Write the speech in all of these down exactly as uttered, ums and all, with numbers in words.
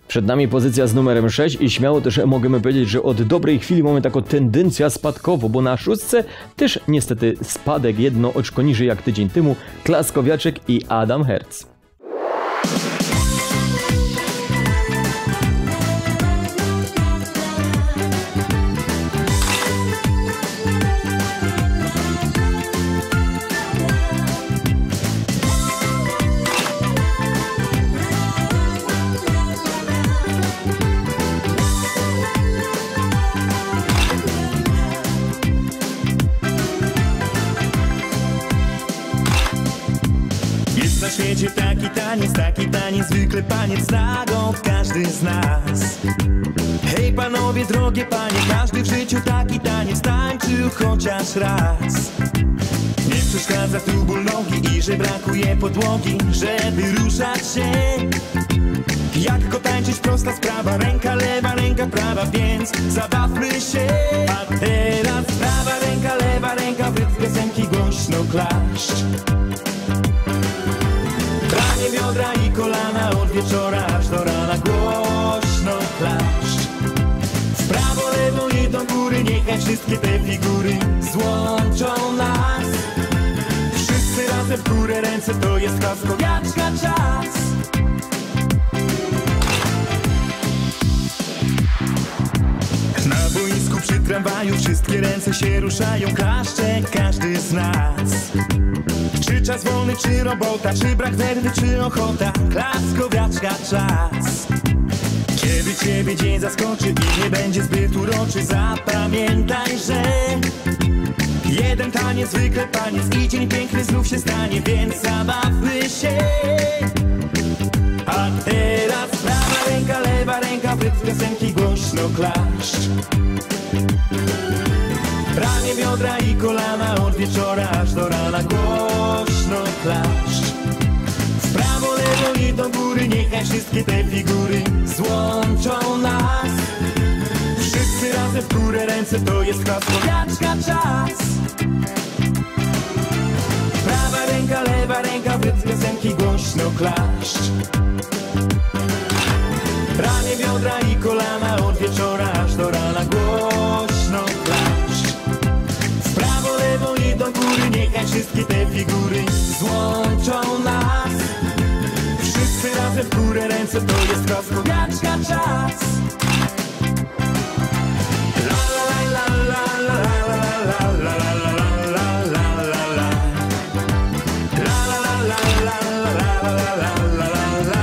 Przed nami pozycja z numerem sześć i śmiało też możemy powiedzieć, że od dobrej chwili mamy taką tendencję spadkową, bo na szóstce też niestety spadek jedno oczko niżej jak tydzień temu, Klaskowiaczek i Adam Herz. Na świecie taki taniec, taki taniec, zwykle paniec nagą każdy z nas. Hej panowie, drogie panie, każdy w życiu taki taniec tańczył chociaż raz. Nie przeszkadza tu ból nogi i że brakuje podłogi, żeby ruszać się. Jak go tańczyć, prosta sprawa, ręka lewa, ręka prawa, więc zabawmy się. A teraz prawa ręka, lewa ręka, w rytm piosenki głośno klaszcz. Pranie biodra i kolana od wieczora aż do rana głośno klaszcz. W prawo, lewo i do góry, niechaj wszystkie te figury złączą nas. Wszyscy razem w górę ręce, to jest Klaskowiaczka czas. Na boisku przy tramwaju wszystkie ręce się ruszają, klaszcze każdy z nas. Czy czas wolny, czy robota, czy brak nerwy, czy ochota, Klaskowiaczka czas. Kiedy ciebie dzień zaskoczy i nie będzie zbyt uroczy, zapamiętaj, że jeden taniec, zwykle taniec i dzień piękny znów się stanie, więc zabawmy się. A teraz prawa ręka, lewa ręka, w rytm piosenki głośno klaszcz. Ramię, biodra i kolana od wieczora aż do rana głośno klaszcz. W prawo, lewo i do góry, niechaj wszystkie te figury złączą nas. Wszyscy razem w górę ręce, to jest Klaskowiaczka czas. Prawa ręka, lewa ręka, w rytm piosenki głośno klaszcz. Ramię, biodra i kolana od wieczora aż do rana głośno klaszcz. W prawo, lewo i do góry, niechaj wszystkie te figury złączą nas. Wszyscy razem w górę ręce, to jest Klaskowiaczka czas. La la la la la la la la la la la la la la. La la la la la la la la la la la.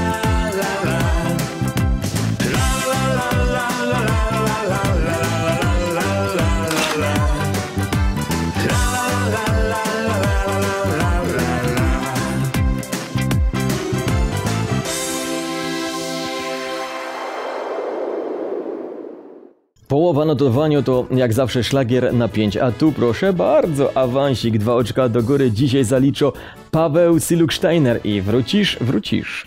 Połowa notowania to jak zawsze szlagier na pięć, a tu proszę bardzo, awansik, dwa oczka do góry dzisiaj zaliczo Paweł Siluk-Steiner i wrócisz, wrócisz.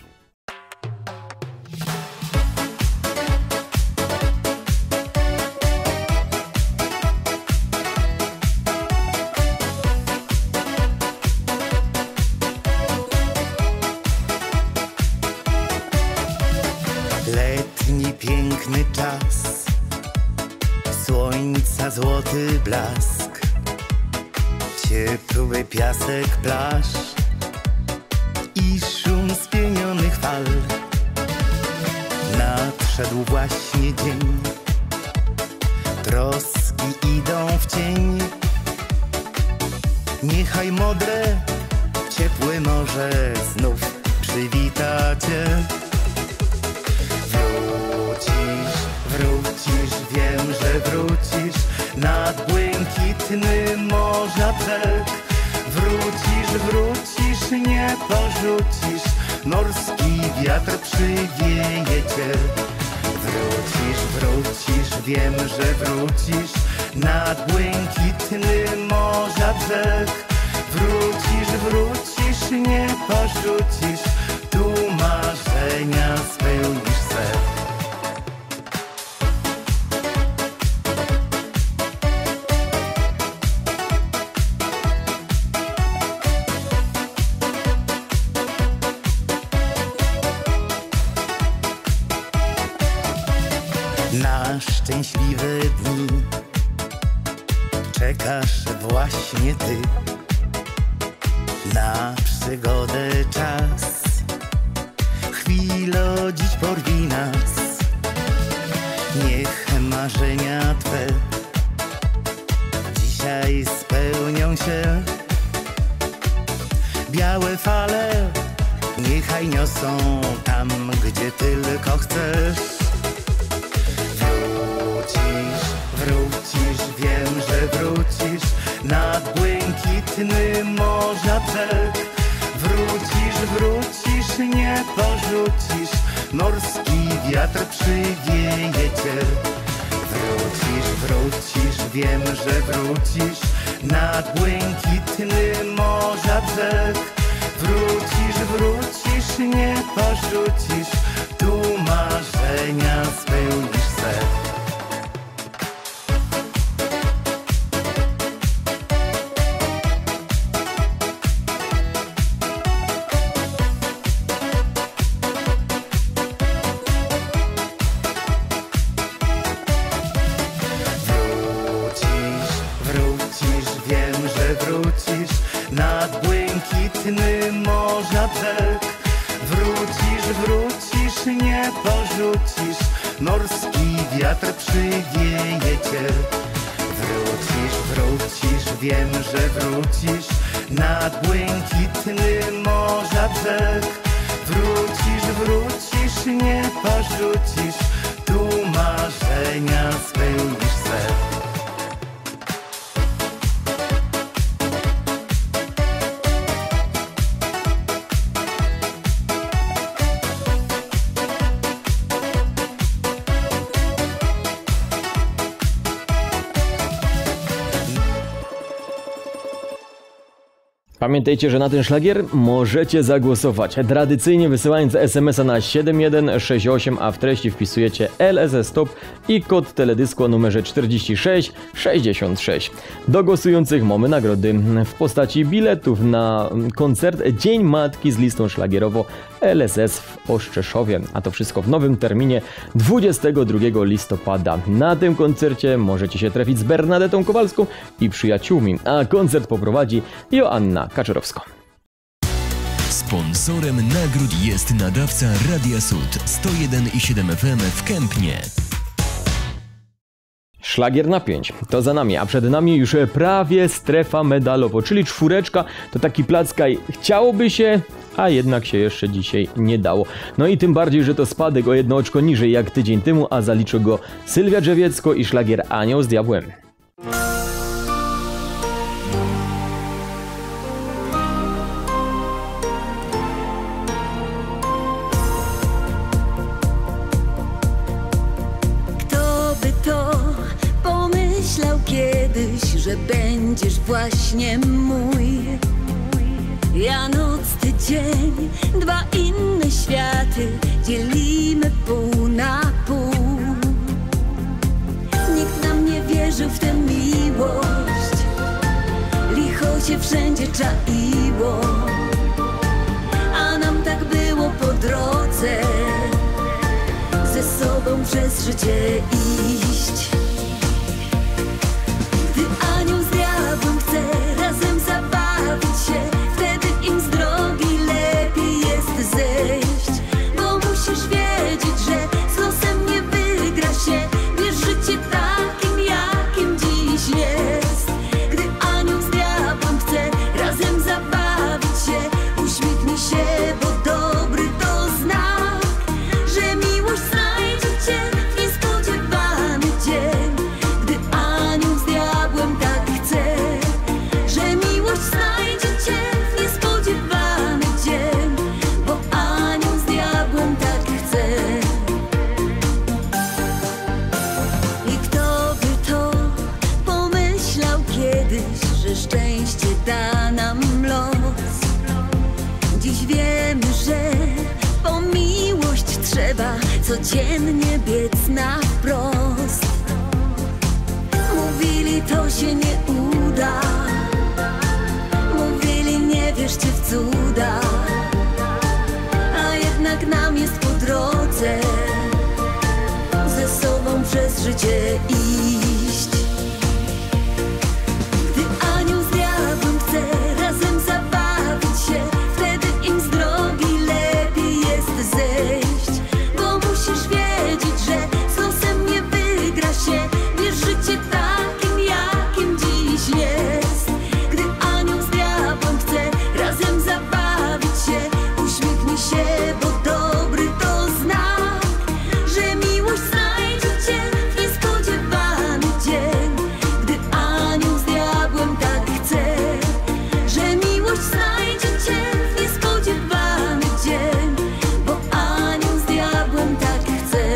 Letni piękny czas, słońca złoty blask, ciepły piasek plaż i szum spienionych fal. Nadszedł właśnie dzień, troski idą w cień. Niechaj modre, ciepłe morze znów przywita cię. Wrócisz, wrócisz, wiem, że wrócisz nad błękitny morza brzeg. Wrócisz, wrócisz, nie porzucisz, morski wiatr przywieje cię. Wrócisz, wrócisz, wiem, że wrócisz nad błękitny morza brzeg. Wrócisz, wrócisz, nie porzucisz, tu marzenia spełnisz se. Na szczęśliwe dni czekasz właśnie ty. Na przygodę czas, chwilo dziś porwi nas. Niech marzenia twe dzisiaj spełnią się. Białe fale niechaj niosą tam, gdzie tylko chcesz. Wrócisz, wrócisz, wiem, że wrócisz nad błękitny morza brzeg. Wrócisz, wrócisz, nie porzucisz, morski wiatr przywieje cię. Wrócisz, wrócisz, wiem, że wrócisz nad błękitny morza brzeg. Wrócisz, wrócisz, nie porzucisz, tu marzenia spełnisz se. Nad błękitny morza brzeg. Wrócisz, wrócisz, nie porzucisz, morski wiatr przywieje cię. Wrócisz, wrócisz, wiem, że wrócisz nad błękitny morza brzeg. Wrócisz, wrócisz, nie porzucisz, tu marzenia spełnisz se. Pamiętajcie, że na ten szlagier możecie zagłosować tradycyjnie wysyłając es em es a na siedem jeden sześć osiem, a w treści wpisujecie L S S Stop i kod teledysku o numerze czterdzieści sześć sześćdziesiąt sześć. Do głosujących mamy nagrody w postaci biletów na koncert Dzień Matki z listą szlagierową L S S w Ostrzeszowie, a to wszystko w nowym terminie dwudziestego drugiego listopada. Na tym koncercie możecie się trafić z Bernadetą Kowalską i przyjaciółmi, a koncert poprowadzi Joanna Kaczorowska. Sponsorem nagród jest nadawca Radia Sud sto jeden i siedem F M w Kępnie. Szlagier na pięć to za nami, a przed nami już prawie strefa medalowa, czyli czwóreczka to taki plackaj chciałoby się, a jednak się jeszcze dzisiaj nie dało. No i tym bardziej, że to spadek o jedno oczko niżej jak tydzień temu, a zaliczył go Sylwia Drzewiecko i szlagier Anioł z Diabłem. Kiedyś, że będziesz właśnie mój. Ja noc, ty dzień, dwa inne światy dzielimy pół na pół. Nikt nam nie wierzył w tę miłość, licho się wszędzie czaiło, a nam tak było po drodze, ze sobą przez życie iść. Anioł z diabłem chce razem zabawić się, wtedy im z drogi lepiej jest zejść. Bo musisz wiedzieć, że z losem nie wygra się, wiesz, życie takim jakim dziś jest. Gdy anioł z diabłem chce razem zabawić się, uśmiechnij się, bo dobry to znak, że miłość znajdzie cię w niespodziewany dzień. Gdy anioł z diabłem tak chce, że miłość znajdzie cię w niespodziewany dzień, bo anioł z diabłem tak chce. I kto by to pomyślał kiedyś, że szczęście da nam los. Dziś wiemy, że po miłość trzeba codziennie biec na wprost. Mówili, to się nie uda, mówili, nie wierzcie w cuda, a jednak nam jest po drodze, ze sobą gdzie iść. Gdy anioł z diabłem chce razem zabawić się, wtedy im z drogi lepiej jest zejść. Bo musisz wiedzieć, że z losem nie wygra się, wiesz, życie takim jakim dziś jest. Gdy anioł z diabłem chce razem zabawić się, uśmiechnij się, bo dobry to znak, że miłość znajdzie cię w niespodziewany dzień. Gdy anioł z diabłem tak chce, że miłość znajdzie cię w niespodziewany dzień, bo anioł z diabłem tak chce.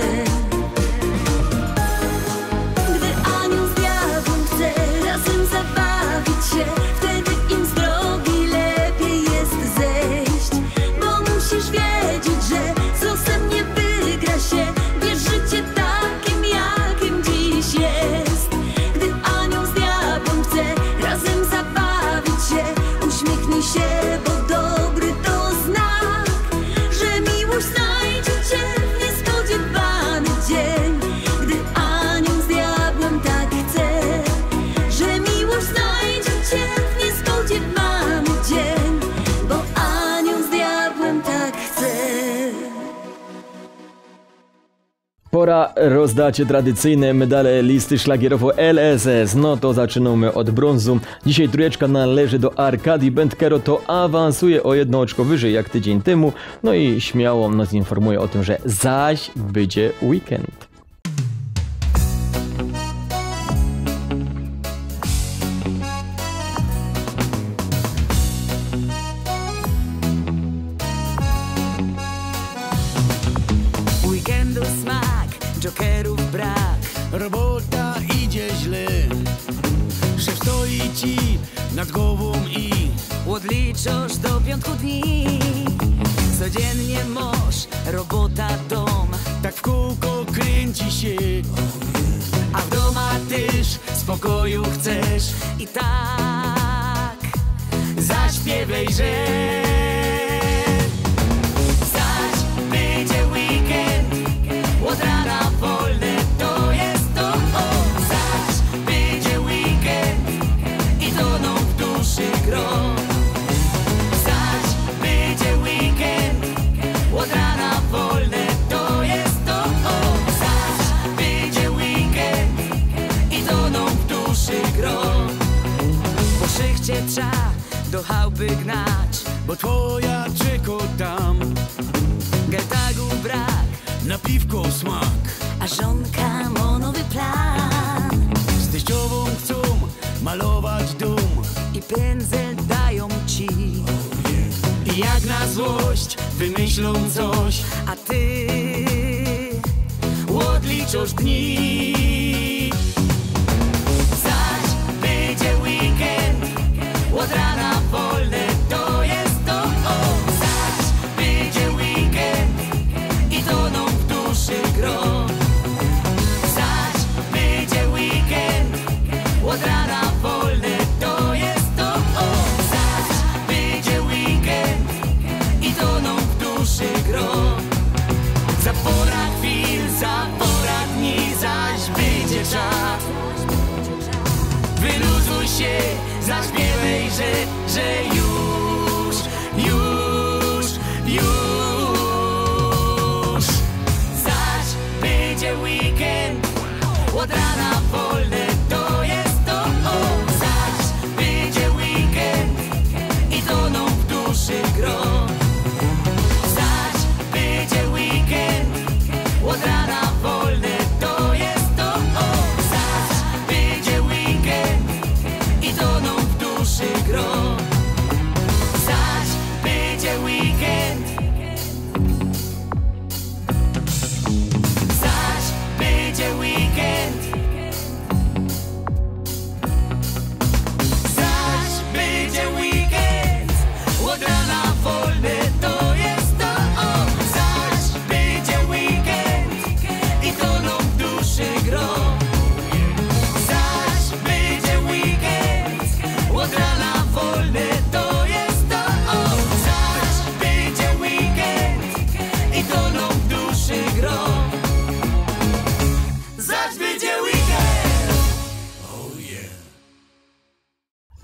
Gdy anioł z diabłem chce razem zabawić się, wtedy im z drogi lepiej jest zejść. Bo musisz wiedzieć, że z losem nie wygra się, wiesz, życie takim jakim dziś jest. Gdy anioł z diabłem chce razem zabawić się, uśmiechnij się, bo dobry to znak, że miłość znajdzie cię w niespodziewany dzień. Gdy anioł z diabłem tak chce, że miłość znajdzie cię w niespodziewany dzień, bo anioł z diabłem tak chce. Pora rozdać tradycyjne medale listy szlagierowo L S S. No to zaczynamy od brązu. Dzisiaj trójeczka należy do Arkadii Bendkero, to awansuje o jedno oczko wyżej jak tydzień temu. No i śmiało nas informuje o tym, że zaś będzie weekend. Weekendu smak, jokerów brak. Robota idzie źle, szef stoi ci nad głową i Odliczasz do piątku dni. Codziennie masz robota, dom, tak w kółko kręci się. a w doma też spokoju chcesz. I tak zaśpiewaj, że zaś będzie weekend, od rana wolne to jest to. O, zaś będzie weekend i toną w duszy gro. Zaś będzie weekend, od rana wolne to jest to. O, zaś będzie weekend i toną w duszy gro. Po szychcie trza do chałupy gnać, bo twoja czeko tam, getagu brak, na piwko smak. a żonka ma nowy plan. Z teściową chcą malować dom I pędzel dają ci, i jak na złość wymyślą coś, a ty odliczasz dni. zaś będzie weekend, od rana wolne to jest to. O, zaś będzie weekend i toną w duszy gro. Zaś będzie weekend, od rana wolne to jest to. O, zaś będzie weekend i toną w duszy gro. Za pora chwil, za pora dni, zaś będzie czas. Wyluzuj się, zaśpiewaj, że, że już, już, już. Zaś będzie weekend, od rana wolne to jest to. O, zaś będzie weekend i toną w duszy gro. Zaś będzie weekend, od rana wolne to jest to. O, zaś będzie weekend i toną w duszy gro.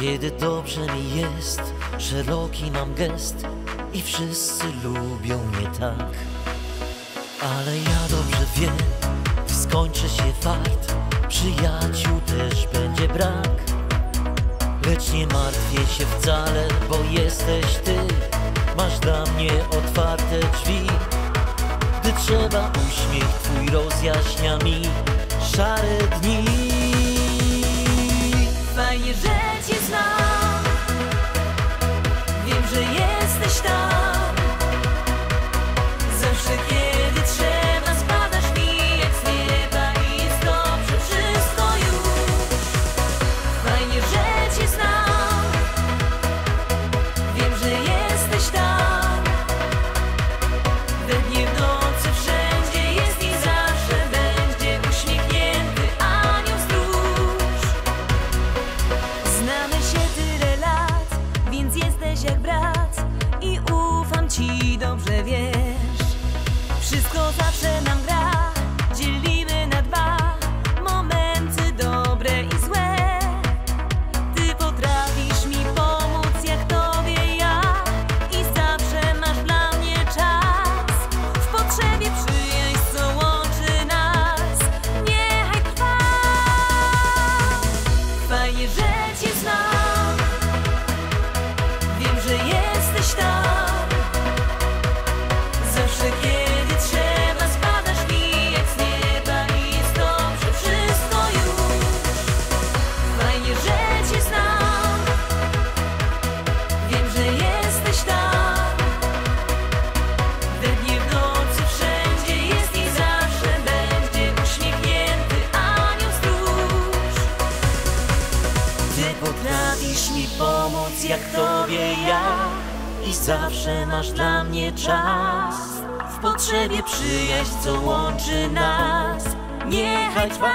Kiedy dobrze mi jest, szeroki mam gest i wszyscy lubią mnie tak. Ale ja dobrze wiem, gdy skończy się fart, przyjaciół też będzie brak. Lecz nie martwię się wcale, bo jesteś ty, masz dla mnie otwarte drzwi. Gdy trzeba, uśmiech twój rozjaśnia mi szare dni. Fajnie, że cię znam, wiem, że jesteś tam. Zawsze kiedy trzeba, spadasz mi jak z nieba i jest dobrze wszystko już. Fajnie, że cię znam, wiem, że jesteś tam. We dnie, w nocy, wszędzie jest i zawsze będzie uśmiechnięty anioł stróż. Znamy się tyle lat, więc jesteś jak brat i ufam ci, dobrze wiesz. Wszystko zawsze nam gra, dzielimy na dwa, momenty dobre i złe. Ty potrafisz mi pomóc jak tobie ja i zawsze masz dla mnie czas. W potrzebie przyjaźń, co łączy nas, niechaj trwa. Fajnie, że cię znam, wiem, że jesteś tam. Zawsze kiedy trzeba, spadasz mi jak z nieba i jest dobrze wszystko już. Fajnie, że cię znam, wiem, że jesteś tam. We dnie, w nocy, wszędzie jest i zawsze będzie uśmiechnięty anioł stróż. Ty potrafisz mi pomóc jak tobie ja i zawsze masz dla mnie czas. W potrzebie przyjaźń, co łączy nas, niechaj trwa.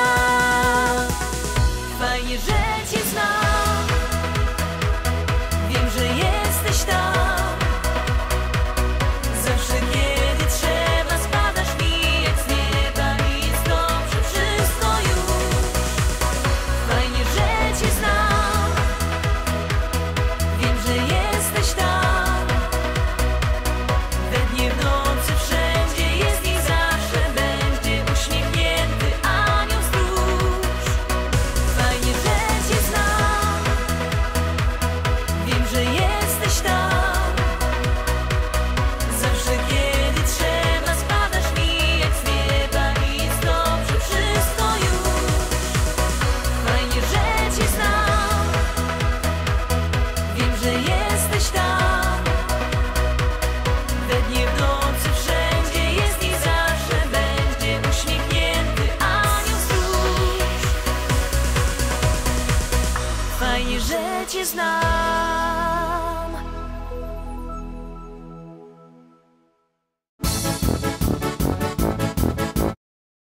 Fajnie, że cię znam, wiem, że jesteś tam. Zawsze kiedy trzeba, spadasz mi jak z nieba i jest dobrze wszystko już. Fajnie, że cię znam, wiem, że jesteś tam. We dnie, w nocy, wszędzie jest i zawsze będzie uśmiechnięty anioł stróż. Fajnie, że cię znam, wiem, że jesteś tam. Zawsze kiedy trzeba, spadasz mi jak z nieba i jest dobrze wszystko już. Fajnie, że cię znam, wiem, że jesteś tam. We dnie, w nocy, wszędzie jest i zawsze będzie uśmiechnięty anioł stróż. Fajnie, że cię znam.